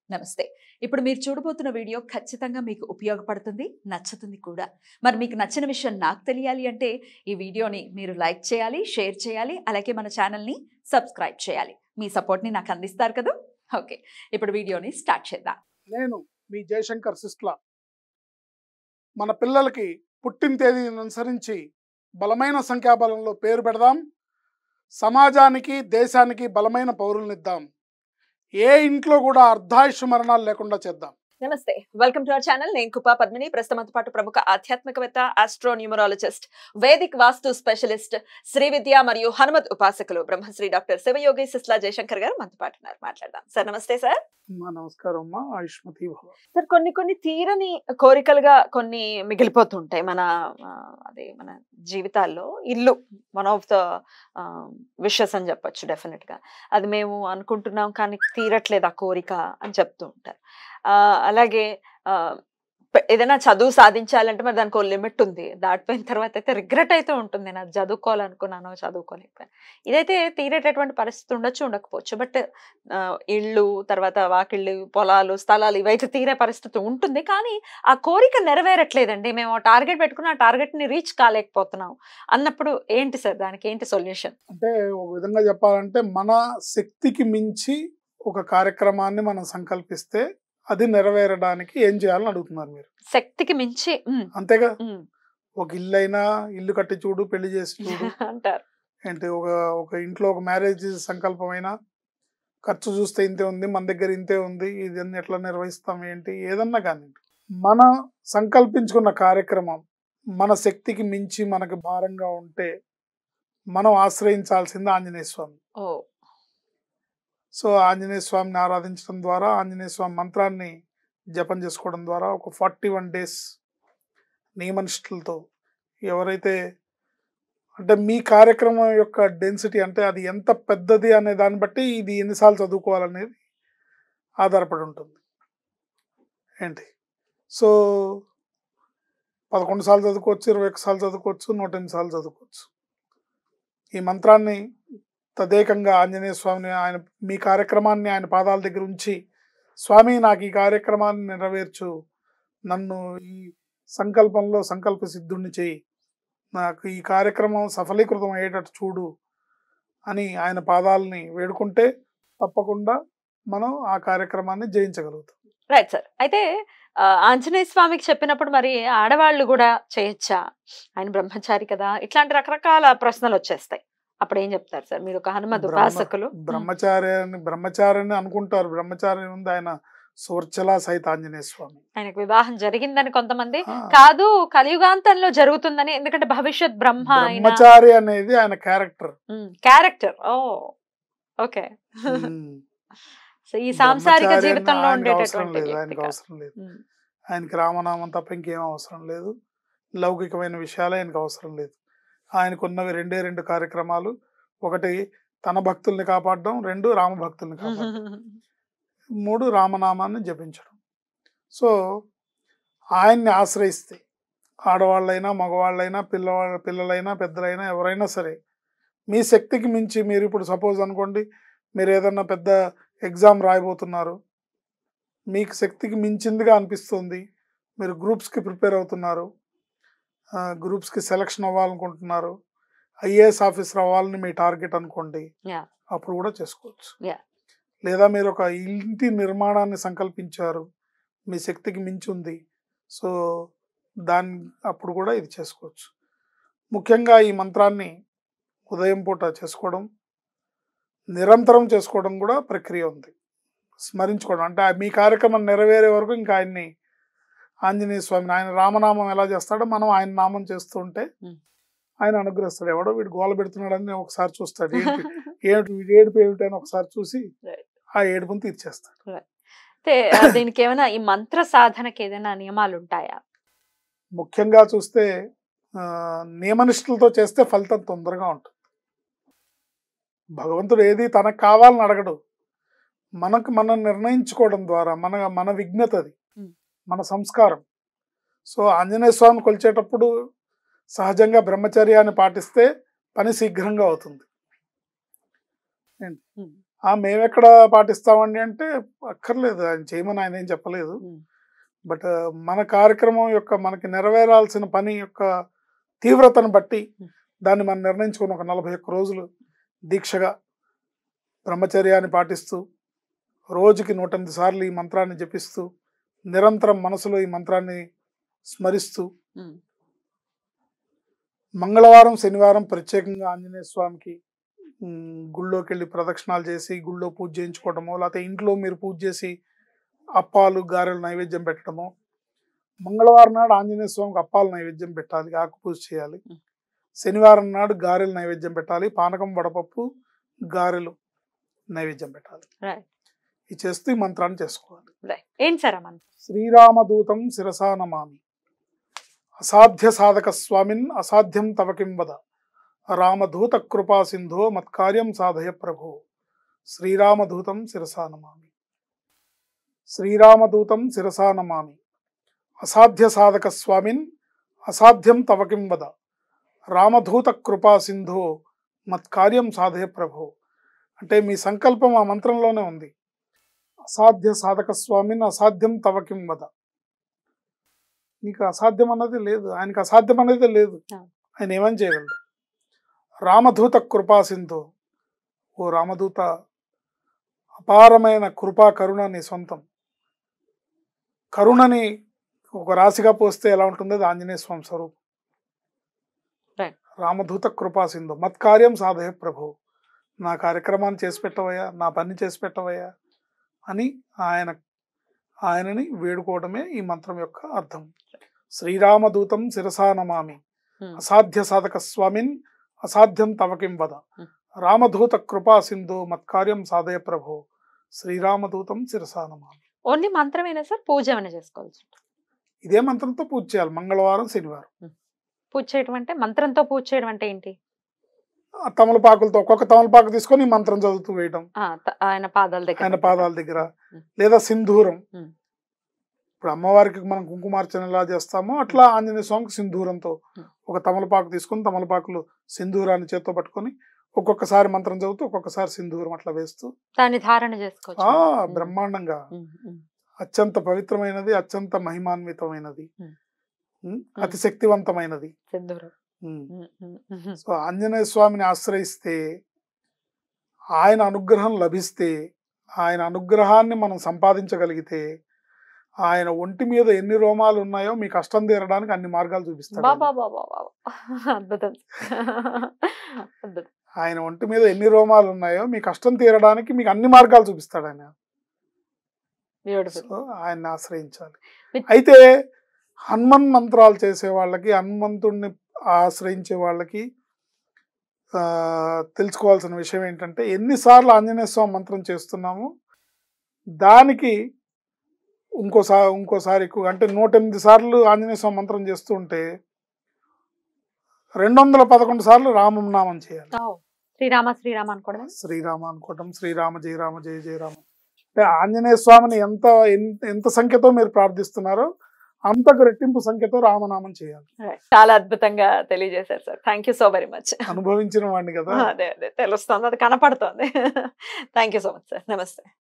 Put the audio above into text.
నమస్తే. ఇప్పుడు మీరు చూడబోతున్న వీడియో ఖచ్చితంగా మీకు ఉపయోగపడుతుంది, నచ్చుతుంది కూడా. మరి మీకు నచ్చిన విషయం నాకు తెలియాలి అంటే ఈ వీడియోని మీరు లైక్ చేయాలి, షేర్ చేయాలి, అలాగే మన ఛానల్‌ని సబ్స్క్రైబ్ చేయాలి. మీ సపోర్ట్‌ని నాకు అందిస్తారు కదా! ఓకే. ఇప్పుడు వీడియోని స్టార్ట్ చేద్దాం. నేను మీ జయశంకర్ సిస్ట్లా. మన పిల్లలకి పుట్టిన తేదీని అనుసరించి బలమైన సంఖ్యాబలంలో పేరు పెడదాం. సమాజానికి దేశానికి బలమైన పౌరులనిద్దాం. ఏ ఇంట్లో కూడా అర్ధాయుష్ మరణాలు లేకుండా చేద్దాం. నమస్తే. Welcome to our channel. నేను కుపా పద్మిని. ప్రస్తుతంతో పాటు ప్రముఖ ఆధ్యాత్మికవేత్త, astronumerologist, Vedic vastu specialist, Shri Vidya మరియు హనుమత్ ఉపాసకులు బ్రహ్మశ్రీ డాక్టర్ శివయోగి సిస్లా జయశంకర్ గారు మనతో పాటు ఉన్నారు. మాట్లాడదాం. సార్ నమస్తే సార్. నమస్కారం అమ్మా. ఆయుష్మతి భవ. సార్, కొన్ని తీరని కోరికలుగా కొన్ని మిగిలిపోతుంటాయి మన మన జీవితాల్లో. ఇల్లు వన్ ఆఫ్ ద విషెస్ అని చెప్పొచ్చు. డెఫినెట్ గా అది మేము అనుకుంటున్నాం కానీ తీరట్లేదు ఆ కోరిక అని చెప్తూ ఉంటారు. అలాగే ఏదైనా చదువు సాధించాలంటే మరి దానికి ఒక లిమిట్ ఉంది. దాటిపోయిన తర్వాత అయితే రిగ్రెట్ అయితే ఉంటుంది. నేను చదువుకోవాలనుకున్నాను, చదువుకోలేకపోయాను. ఇదైతే తీరేటటువంటి పరిస్థితి ఉండొచ్చు, ఉండకపోవచ్చు. బట్ ఇళ్ళు, తర్వాత వాకిళ్ళు, పొలాలు, స్థలాలు ఇవైతే తీరే పరిస్థితి ఉంటుంది. కానీ ఆ కోరిక నెరవేరట్లేదండి. మేము టార్గెట్ పెట్టుకుని ఆ టార్గెట్ ని రీచ్ కాలేకపోతున్నాం అన్నప్పుడు ఏంటి సార్, దానికి ఏంటి సొల్యూషన్? అంటే ఒక విధంగా చెప్పాలంటే మన శక్తికి మించి ఒక కార్యక్రమాన్ని మనం సంకల్పిస్తే అది నెరవేరడానికి ఏం చేయాలని అడుగుతున్నారు మీరు. శక్తికి మించి అంతేగా. ఒక ఇల్లు కట్టి చూడు, పెళ్లి చేసి చూడు అంటారు. ఏంటి ఒక ఇంట్లో ఒక మ్యారేజ్ సంకల్పమైనా ఖర్చు చూస్తే ఇంతే ఉంది, మన దగ్గర ఇంతే ఉంది, ఇది ఎట్లా నిర్వహిస్తాం ఏంటి, ఏదన్నా కానీ మన సంకల్పించుకున్న కార్యక్రమం మన శక్తికి మించి మనకు భారంగా ఉంటే మనం ఆశ్రయించాల్సింది ఆంజనేయ స్వామి. సో ఆంజనేయ స్వామిని ఆరాధించడం ద్వారా, ఆంజనేయ స్వామి మంత్రాన్ని జపం చేసుకోవడం ద్వారా ఒక 41 days నియమనిష్టలతో ఎవరైతే, అంటే మీ కార్యక్రమం యొక్క డెన్సిటీ, అంటే అది ఎంత పెద్దది అనే దాన్ని బట్టి ఇది ఎన్నిసార్లు చదువుకోవాలనేది ఆధారపడి ఉంటుంది ఏంటి. సో 11 సార్లు చదువుకోవచ్చు, 21 సార్లు చదువుకోవచ్చు, 108 సార్లు చదువుకోవచ్చు. ఈ మంత్రాన్ని తదేకంగా ఆంజనేయ స్వామిని, ఆయన మీ కార్యక్రమాన్ని ఆయన పాదాల దగ్గర ఉంచి, స్వామి నాకు ఈ కార్యక్రమాన్ని నెరవేర్చు, నన్ను ఈ సంకల్పంలో సంకల్ప సిద్ధుణ్ణి చేయి, నాకు ఈ కార్యక్రమం సఫలీకృతం అయ్యేటట్టు చూడు అని ఆయన పాదాలని వేడుకుంటే తప్పకుండా మనం ఆ కార్యక్రమాన్ని జయించగలుగుతాం. Right sir. అయితే ఆంజనేయ స్వామికి చెప్పినప్పుడు మరి ఆడవాళ్ళు కూడా చేయొచ్చా? ఆయన బ్రహ్మచారి కదా, ఇట్లాంటి రకరకాల ప్రశ్నలు వచ్చేస్తాయి. అప్పుడు ఏం చెప్తారు సార్? మీరు ఒక హనుమద్ ఉపాసకులు. బ్రహ్మచారిని అనుకుంటారు. బ్రహ్మచారి ఉంది ఆయన సూర్చలా సహిత ఆంజనేయ స్వామి. ఆయనకు వివాహం జరిగిందని కొంతమంది, కాదు కలియుగాంతంలో జరుగుతుందని, ఎందుకంటే భవిష్యత్ బ్రహ్మచారి అనేది ఆయన క్యారెక్టర్. ఓకే. ఈ సాంసారిక జీవితంలో ఉండేటటువంటి ఆయనకు అవసరం లేదు. ఆయనకి రామనామం తప్ప ఇంకేం అవసరం లేదు. లౌకికమైన విషయాలు ఆయనకు అవసరం లేదు. ఆయనకున్నవి రెండు కార్యక్రమాలు. ఒకటి తన భక్తుల్ని కాపాడడం, 2 రామ భక్తుల్ని కాపాడడం, 3 రామనామాన్ని జపించడం. సో ఆయన్ని ఆశ్రయిస్తే ఆడవాళ్ళైనా, మగవాళ్ళైనా, పిల్లలైనా, పెద్దలైనా, ఎవరైనా సరే మీ శక్తికి మించి, మీరు ఇప్పుడు సపోజ్ అనుకోండి, మీరు ఏదన్నా పెద్ద ఎగ్జామ్ రాయబోతున్నారు, మీకు శక్తికి మించిందిగా అనిపిస్తుంది, మీరు గ్రూప్స్కి ప్రిపేర్ అవుతున్నారు, గ్రూప్స్కి సెలక్షన్ అవ్వాలనుకుంటున్నారు, ఐఏఎస్ ఆఫీసర్ అవ్వాలని మీ టార్గెట్ అనుకోండి, అప్పుడు కూడా చేసుకోవచ్చు. లేదా మీరు ఒక ఇంటి నిర్మాణాన్ని సంకల్పించారు, మీ శక్తికి మించి ఉంది, సో అప్పుడు కూడా ఇది చేసుకోవచ్చు. ముఖ్యంగా ఈ మంత్రాన్ని ఉదయం పూట చేసుకోవడం, నిరంతరం చేసుకోవడం కూడా ప్రక్రియ ఉంది. స్మరించుకోవడం అంటే మీ కార్యక్రమం నెరవేరే వరకు ఇంకా ఆయన్ని, ఆంజనేయ స్వామిని, ఆయన రామనామం ఎలా చేస్తాడో మనం ఆయన నామం చేస్తూ ఉంటే ఆయన అనుగ్రహిస్తాడు. ఎవడో వీడు గోల పెడుతున్నాడని ఒకసారి చూస్తాడు, ఏమిటి వీడు ఏడుపు ఏమిటి అని ఒకసారి చూసి ఆ ఏడుపుని తీర్చేస్తాడు. దీనికి ఏమైనా ఈ మంత్ర సాధనకి ఏదైనా నియమాలు ఉంటాయా? ముఖ్యంగా చూస్తే నియమనిష్టలతో చేస్తే ఫలితం తొందరగా ఉంటుంది. భగవంతుడు ఏది తనకు కావాలని అడగడు. మనం నిర్ణయించుకోవడం ద్వారా మన విజ్ఞత, అది మన సంస్కారం. సో ఆంజనేయ స్వామిని కొలిచేటప్పుడు సహజంగా బ్రహ్మచర్యాన్ని పాటిస్తే పని శీఘ్రంగా అవుతుంది. ఏంటి? ఉమ్, మేమెక్కడ పాటిస్తామండి అంటే అక్కర్లేదు, ఆయన చేయమని ఆయన ఏం చెప్పలేదు. ఉమ్, బట్ మన కార్యక్రమం యొక్క మనకి నెరవేరాల్సిన పని యొక్క తీవ్రతను బట్టి దాన్ని మనం నిర్ణయించుకుని ఒక 41 రోజులు దీక్షగా బ్రహ్మచర్యాన్ని పాటిస్తూ రోజుకి 108 సార్లు ఈ మంత్రాన్ని జపిస్తూ నిరంతరం మనసులో ఈ మంత్రాన్ని స్మరిస్తూ ఉమ్, మంగళవారం శనివారం ప్రత్యేకంగా ఆంజనేయ స్వామికి గుళ్ళోకి వెళ్ళి ప్రదక్షిణాలు చేసి గుళ్ళో పూజ చేయించుకోవటమో, లేకపోతే ఇంట్లో మీరు పూజ చేసి అప్పాలు గారెలు నైవేద్యం పెట్టడమో. మంగళవారం నాడు ఆంజనేయ స్వామికి అప్పాలు నైవేద్యం పెట్టాలి, ఆకు పూజ చేయాలి. శనివారం నాడు గారెలు నైవేద్యం పెట్టాలి, పానకం వడపప్పు గారెలు నైవేద్యం పెట్టాలి. right, ఇది చేస్తూ ఈ మంత్రాన్ని చేసుకోవాలి. right. ఏంటి సార్ ఆ మంత్రం? శ్రీరామదూతం శిరసా నమామి, అసాధ్య సాధక స్వామిన్ అసాధ్యం తవ కిం వద, రామదూత కృపా సింధో మత్కార్యం సాధయ ప్రభో. శ్రీరామదూతం శిరసా నమామి, శ్రీరామదూతం శిరసా నమామి, అసాధ్య సాధక స్వామిన్ అసాధ్యం తవ కిం వద, రామదూత కృపా సింధో మత్కార్యం సాధయ ప్రభో. అంటే మీ సంకల్పం ఆ మంత్రంలోనే ఉంది. అసాధ్య సాధక స్వామిన్ అసాధ్యం తవ కిం వద. నీకు అసాధ్యం అన్నది లేదు, ఆయనకి అసాధ్యం అనేది లేదు, ఆయన ఏమని చేయగలడు. రామదూత కృపా సింధు, ఓ రామదూత అపారమైన కృపా కరుణ నీ సొంతం. కరుణని ఒక రాశిగా పోస్తే ఎలా ఉంటుందో అది ఆంజనేయ స్వామి స్వరూపం. రామదూత కృపా సింధు మత్కార్యం సాధయ ప్రభు, నా కార్యక్రమాన్ని చేసి పెట్టవయ్యా, నా పని చేసి పెట్టవయ్యా అని ఆయనని వేడుకోవడమే ఈ మంత్రం యొక్క అర్థం. శ్రీరామదూతం శిరసా నమామి, అసాధ్య సాధక స్వామిన్ అసాధ్యం తవ కిం వద, రామదూత కృపా సింధు మత్కార్యం సాధయ ప్రభో. శ్రీరామదూతం శిరసా నమామి. Only మంత్రమేనా sir? పూజ ఏమైనా చేసుకోవచ్చు? ఇదే మంత్రంతో పూజ చేయాలి మంగళవారం శనివారం. పూజ చేయడం అంటే మంత్రంతో పూజ చేయడం అంటే ఏంటి? తమలపాకులతో ఒక్కొక్క తమలపాకు తీసుకొని ఈ మంత్రం చదువుతూ వేయడం ఆయన పాదాల దగ్గర, లేదా సింధూరం. ఇప్పుడు అమ్మవారికి మనం కుంకుమార్చన ఎలా చేస్తామో అట్లా ఆంజనేయ స్వామికి సింధూరంతో ఒక తమలపాకు తీసుకొని తమలపాకులు సింధూరాన్ని చేత్తో పట్టుకొని ఒక్కొక్కసారి మంత్రం చదువుతూ ఒక్కొక్కసారి సింధూరం అట్లా వేస్తూ దాన్ని ధారణ చేసుకోవచ్చు. బ్రహ్మాండంగా అత్యంత పవిత్రమైనది, అత్యంత మహిమాన్వితమైనది, అతి శక్తివంతమైనది సింధూరం. సో ఆంజనేయ స్వామిని ఆశ్రయిస్తే, ఆయన అనుగ్రహం లభిస్తే, ఆయన అనుగ్రహాన్ని మనం సంపాదించగలిగితే, ఆయన ఒంటి మీద ఎన్ని రోమాలు ఉన్నాయో మీ కష్టం తీరడానికి అన్ని మార్గాలు చూపిస్తాడు. అద్భుతం. ఆయన ఒంటి మీద ఎన్ని రోమాలు ఉన్నాయో మీ కష్టం తీరడానికి మీకు అన్ని మార్గాలు చూపిస్తాడు ఆయన. సో ఆయన్ని ఆశ్రయించాలి. అయితే హనుమన్ మంత్రాలు చేసే వాళ్ళకి, హనుమంతుడిని ఆశ్రయించే వాళ్ళకి తెలుసుకోవాల్సిన విషయం ఏంటంటే, ఎన్నిసార్లు ఆంజనేయ స్వామి మంత్రం చేస్తున్నాము దానికి ఇంకోసారి ఎక్కువ, అంటే 108 సార్లు ఆంజనేయ స్వామి మంత్రం చేస్తూ ఉంటే 211 సార్లు రామనామం చేయాలి. శ్రీరామ శ్రీరామ అనుకోవడం, శ్రీరామ అనుకోవడం, శ్రీరామ జయ రామ జయ జయ రామ. అంటే ఆంజనేయ స్వామిని ఎంత సంఖ్యతో మీరు ప్రార్థిస్తున్నారో అంతకు రెట్టింపు సంఖ్యతో రామనామం చేయాలి. చాలా అద్భుతంగా తెలియజేశారు sir. Thank you so very much. అనుభవించిన వాడిని కదా. అదే తెలుస్తుంది, అది కనపడుతుంది. Thank you so much sir. నమస్తే.